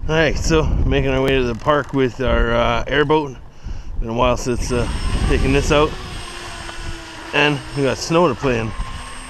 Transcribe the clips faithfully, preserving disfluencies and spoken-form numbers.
Alright, so making our way to the park with our uh, airboat. Been a while since uh, taking this out. And we got snow to play in.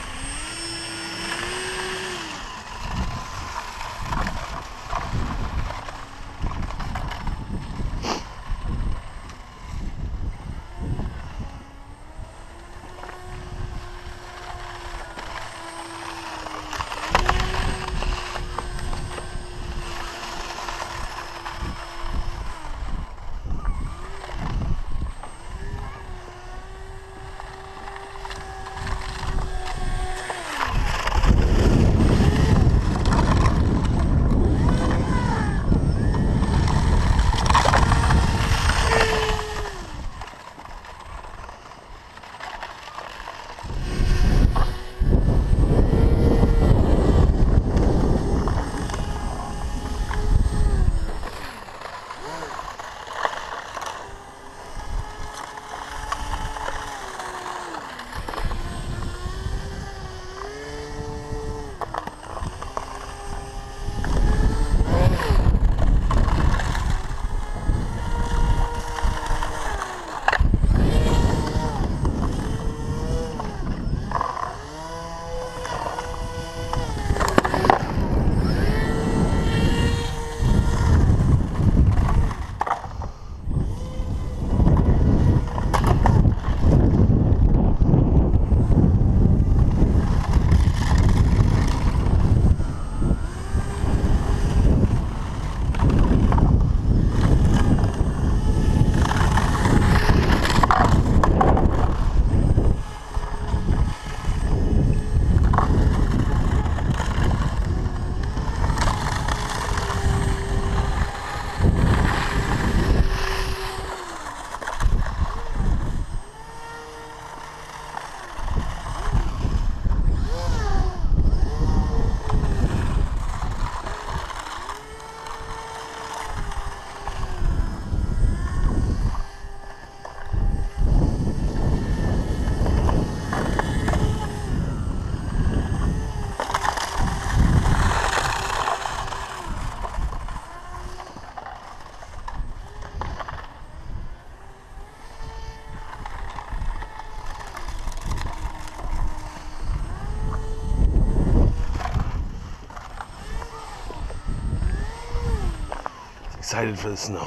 Excited for the snow.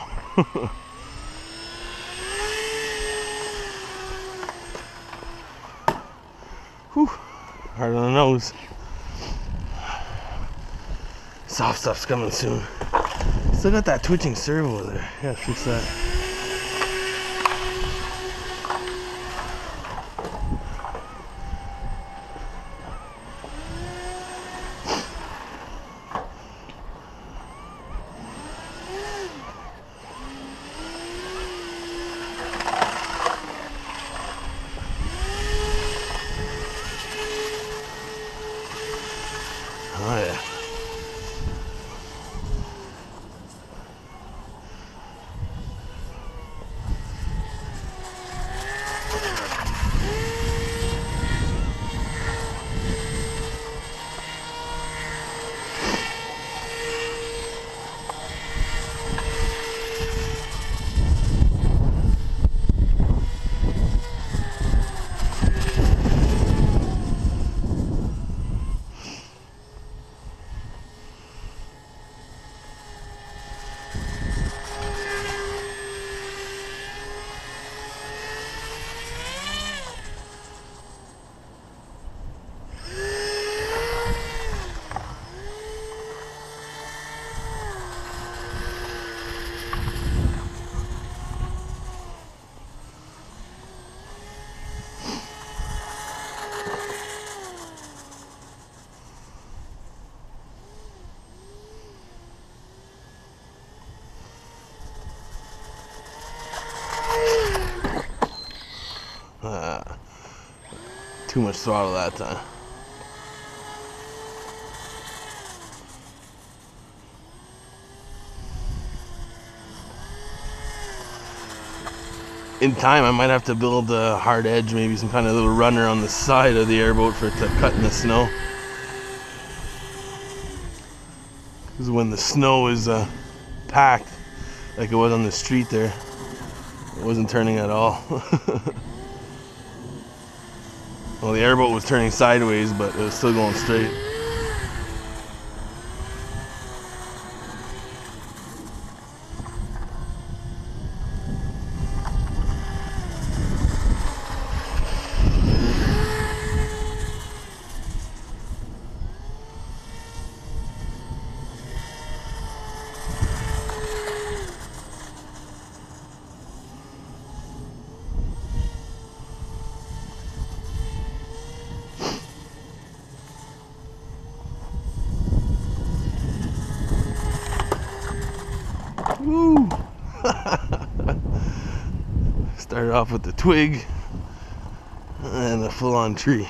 Whew, hard on the nose. Soft stuff's coming soon. Still got that twitching servo there. Yeah, fix that. Oh yeah. Uh, too much throttle that time. In time, I might have to build a hard edge, maybe some kind of little runner on the side of the airboat for it to cut in the snow. Because when the snow is uh, packed like it was on the street there. It wasn't turning at all. Well, the airboat was turning sideways, but it was still going straight. Woo! Started off with the twig and a full-on tree.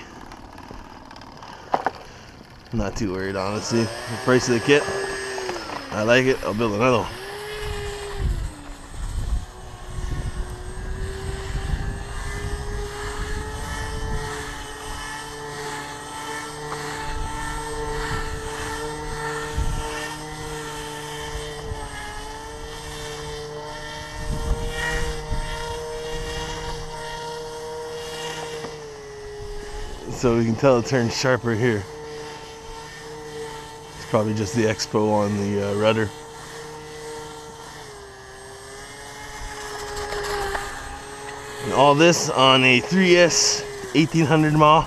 Not too worried, honestly. The price of the kit, I like it. I'll build another one. So we can tell it turns sharper here. It's probably just the expo on the uh, rudder. And all this on a three S eighteen hundred mile.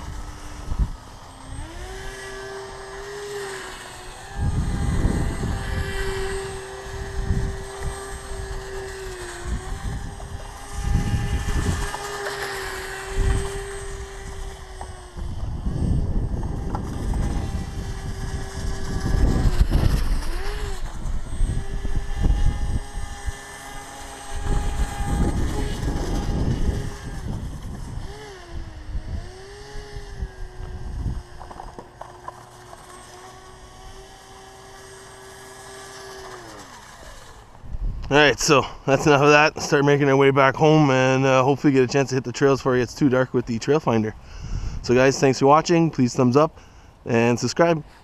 Alright, so that's enough of that. Start making our way back home and uh, hopefully get a chance to hit the trails before it gets too dark with the trail finder. So guys, thanks for watching. Please thumbs up and subscribe.